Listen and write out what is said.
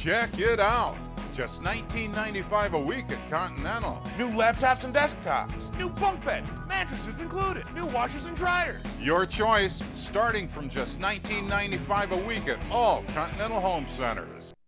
Check it out. Just $19.95 a week at Continental. New laptops and desktops. New bunk bed, mattresses included. New washers and dryers. Your choice, starting from just $19.95 a week at all Continental Home Centers.